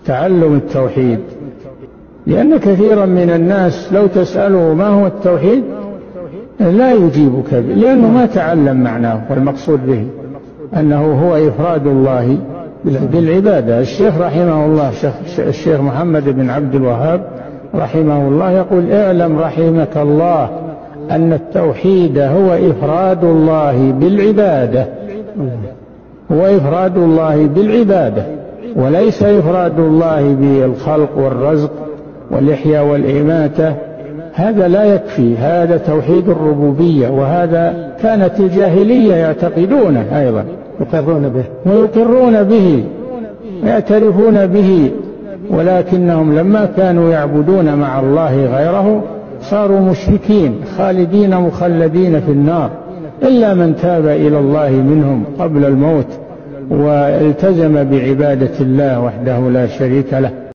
تعلم التوحيد، لأن كثيرا من الناس لو تسأله ما هو التوحيد لا يجيبك، لأنه ما تعلم معناه والمقصود به أنه هو إفراد الله بالعبادة. الشيخ رحمه الله الشيخ محمد بن عبد الوهاب رحمه الله يقول: اعلم رحمك الله أن التوحيد هو إفراد الله بالعبادة، هو إفراد الله بالعبادة، وليس إفراد الله بالخلق والرزق والإحياء والإماتة. هذا لا يكفي، هذا توحيد الربوبية، وهذا كانت الجاهلية يعتقدونه أيضا ويقرون به ويعترفون به، ولكنهم لما كانوا يعبدون مع الله غيره صاروا مشركين خالدين مخلدين في النار، إلا من تاب إلى الله منهم قبل الموت والتزم بعبادة الله وحده لا شريك له.